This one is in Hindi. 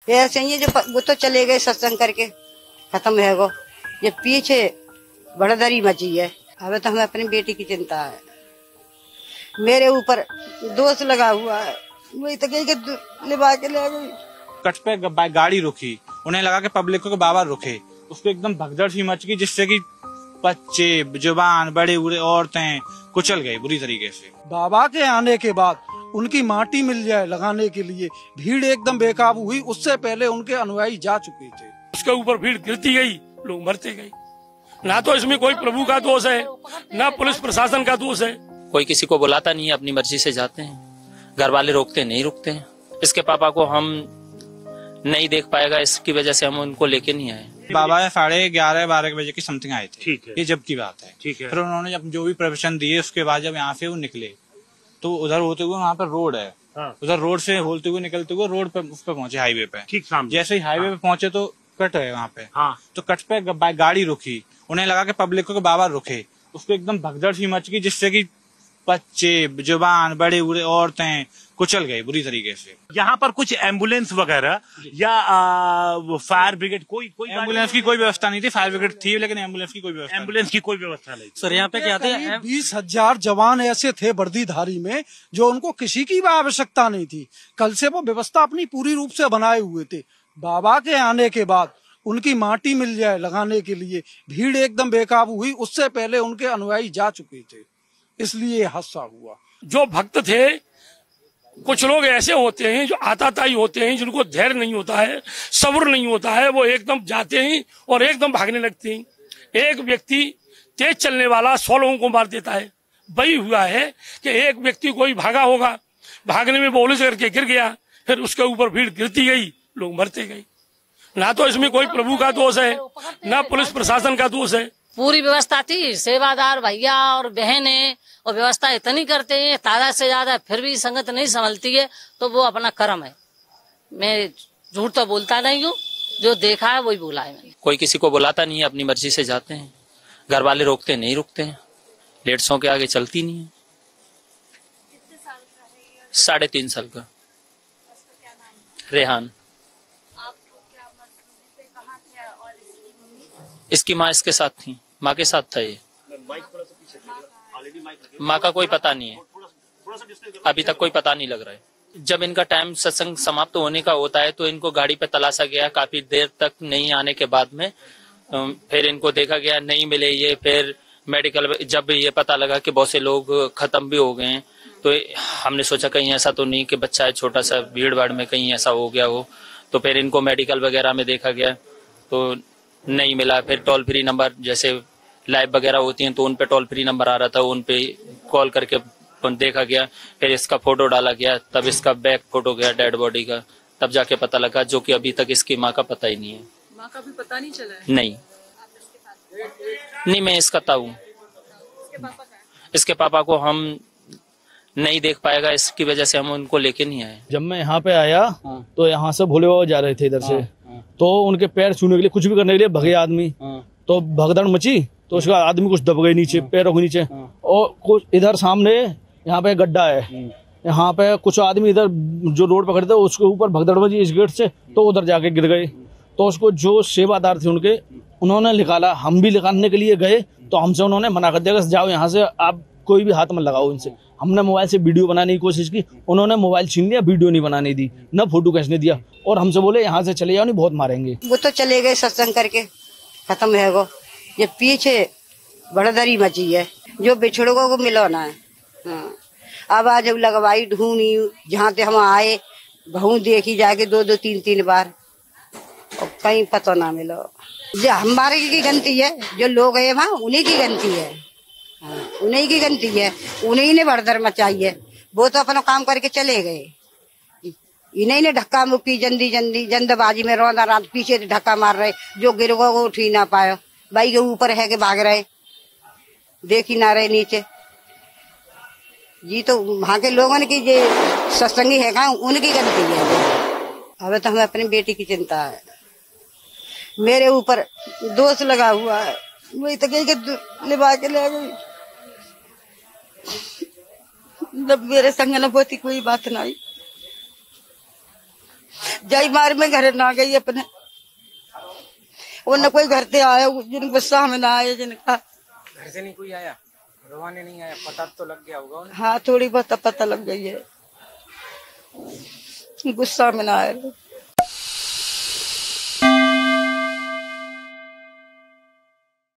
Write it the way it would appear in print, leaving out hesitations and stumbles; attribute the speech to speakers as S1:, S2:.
S1: ऐसे ही जो वो तो चले गए सत्संग करके, खत्म है वो। ये पीछे बड़दरी मची है। अब तो हमें अपनी बेटी की चिंता है। मेरे ऊपर दोष लगा हुआ है, वही तो गई निभा के ले गई।
S2: कट पे गाड़ी रुकी, उन्हें लगा कि पब्लिक को बाबा रुके, उसको एकदम भगदड़ सी मच गई, जिससे कि बच्चे, जवान, बड़े बूढ़े, औरतें कुचल गए बुरी तरीके से।
S3: बाबा के आने के बाद उनकी माटी मिल जाए लगाने के लिए भीड़ एकदम बेकाबू हुई। उससे पहले उनके अनुयायी जा चुके थे।
S4: उसके ऊपर भीड़ गिरती गई, लोग मरते गए। ना तो इसमें कोई प्रभु का दोष है, ना पुलिस प्रशासन का दोष है।
S5: कोई किसी को बुलाता नहीं है, अपनी मर्जी से जाते हैं। घर वाले रोकते नहीं रुकते हैं। इसके पापा को हम नहीं देख पाएगा, इसकी वजह से हम उनको लेके नहीं आए।
S2: बाबा 11:30-12 बजे की समथिंग आए थे।
S4: ठीक है।
S2: ये जब की बात है। ठीक है। फिर उन्होंने जब जो भी प्रवचन दिए, उसके बाद जब यहाँ से वो निकले तो उधर होते हुए वहाँ पर रोड है। हाँ। उधर रोड से होते हुए निकलते हुए रोड पे उस पे पहुंचे, हाईवे पे। ठीक सामने। जैसे ही हाईवे पे पहुंचे तो कट है वहाँ पे। हाँ। तो कट पे गाड़ी रुकी, उन्हें लगा कि पब्लिक को बाबा रुके, उसको एकदम भगदड़ सी मच गई, जिससे कि बच्चे, जवान, बड़े बूढ़े, औरतें कुचल गए बुरी तरीके से।
S6: यहाँ पर कुछ एम्बुलेंस वगैरह या फायर ब्रिगेड कोई
S2: एम्बुलेंस की कोई व्यवस्था नहीं थी। फायर ब्रिगेड थी लेकिन एम्बुलेंस की कोई व्यवस्था नहीं।
S6: सर यहाँ पे क्या थे,
S3: 20,000 जवान ऐसे थे वर्दीधारी में जो उनको किसी की भी आवश्यकता नहीं थी। कल से वो व्यवस्था अपनी पूरी रूप से बनाए हुए थे। बाबा के आने के बाद उनकी माटी मिल जाए लगाने के लिए भीड़ एकदम बेकाबू हुई। उससे पहले उनके अनुयायी जा चुके थे, इसलिए हादसा हुआ।
S4: जो भक्त थे, कुछ लोग ऐसे होते हैं जो आताताई होते हैं, जिनको धैर्य नहीं होता है, सब्र नहीं होता है, वो एकदम जाते हैं और एकदम भागने लगते हैं। एक व्यक्ति तेज चलने वाला 100 लोगों को मार देता है। वही हुआ है कि एक व्यक्ति कोई भागा होगा, भागने में बोले करके गिर गया, फिर उसके ऊपर भीड़ गिरती गई, लोग मरते गए। ना तो इसमें कोई प्रभु का दोष है, ना पुलिस प्रशासन का दोष है।
S7: पूरी व्यवस्था थी, सेवादार भैया और बहनें, और व्यवस्था इतनी करते हैं तादाद से ज्यादा, फिर भी संगत नहीं संभलती है, तो वो अपना कर्म है। मैं झूठ तो बोलता नहीं हूँ, जो देखा है वही बोला है मैंने।
S5: कोई किसी को बुलाता नहीं है, अपनी मर्जी से जाते हैं। घर वाले रोकते नहीं रुकते हैं। लेट्सों के आगे चलती नहीं है। 3.5 साल का। रेहान। इसकी माँ इसके साथ थी, माँ के साथ था ये। माँ का कोई पता नहीं है, अभी तक कोई पता नहीं लग रहा है। जब इनका टाइम सत्संग समाप्त होने का होता है तो इनको गाड़ी पे तलाशा गया। काफी देर तक नहीं आने के बाद में फिर इनको देखा गया, नहीं मिले ये। फिर मेडिकल जब ये पता लगा कि बहुत से लोग खत्म भी हो गए हैं, तो हमने सोचा कहीं ऐसा तो नहीं कि बच्चा है छोटा सा, भीड़ भाड़ में कहीं ऐसा हो गया हो। तो फिर इनको मेडिकल वगैरह में देखा गया तो नहीं मिला। फिर टोल फ्री नंबर जैसे लाइव वगैरह होती हैं तो उन पे टोल फ्री नंबर आ रहा था, उन पे कॉल करके देखा गया। फिर इसका फोटो डाला गया, तब इसका बैक फोटो गया डेड बॉडी का, तब जाके पता लगा, जो कि अभी तक इसकी माँ का पता ही नहीं है।
S8: माँ का भी पता नहीं चला है?
S5: नहीं, मैं इसका ताऊ। इसके पापा को हम नहीं देख पाएगा, इसकी वजह से हम उनको लेके नहीं आए।
S9: जब मैं यहाँ पे आया तो यहाँ से भोले बाबा जा रहे थे इधर से, तो उनके पैर छूने के लिए, कुछ भी करने के लिए भगे आदमी, तो भगदड़ मची, तो उसका आदमी कुछ दब गए नीचे, पैरों के नीचे। और कुछ इधर सामने यहाँ पे गड्ढा है, यहाँ पे कुछ आदमी इधर जो रोड पकड़ते उसके ऊपर भगदड़ मची इस गेट से, तो उधर जाके गिर गए। तो उसको जो सेवादार थे उनके, उन्होंने निकाला। हम भी निकालने के लिए गए तो हमसे उन्होंने मना कर दिया, जाओ यहाँ से, आप कोई भी हाथ मत लगाओ इनसे। हमने मोबाइल से वीडियो बनाने की कोशिश की, उन्होंने मोबाइल छीन लिया, वीडियो नहीं बनाने दी, न फोटो खींचने दिया, और हमसे बोले यहाँ से चले जाओ, नहीं बहुत मारेंगे।
S1: वो तो चले गए सत्संग करके, खत्म है वो। ये पीछे बड़दरी मची है, जो बिछड़ों को मिलाना है। हाँ। अब आज लगवाई ढूंढी, जहाँ से हम आए बहू देखी जाके 2-2, 3-3 बार, और कहीं पता ना मिलो। जो हमारे की गलती है, जो लोग है वहाँ उन्हीं की गलती है। हाँ, उन्हीं की गलती है, उन्हीं ने भड़दड़ मचाई है। वो तो अपना काम करके चले गए, इन्हीं ने धक्का मुक्की जल्दबाजी में रोना रात पीछे धक्का मार रहे, जो गिरगो को उठ ही ना पायो। बाई के ऊपर है के भाग रहे, देख ही ना रहे नीचे जी। तो वहाँ के लोगों की जो सत्संगी है कहाँ, उनकी गलती है। अब तो हमें अपनी बेटी की चिंता है। मेरे ऊपर दोष लगा हुआ है, वही तो गई निभा के ले गई। जब मेरे संग न होती कोई बात नहीं। जाई मार में घर ना गई अपने, वो न कोई घर से आया जिन गुस्सा में ना आया, जिनका
S10: घर से नहीं कोई आया, रोवाने नहीं आया, पता तो लग गया होगा उन्हें।
S1: हाँ थोड़ी बहुत पता लग गई है, गुस्सा में ना आया।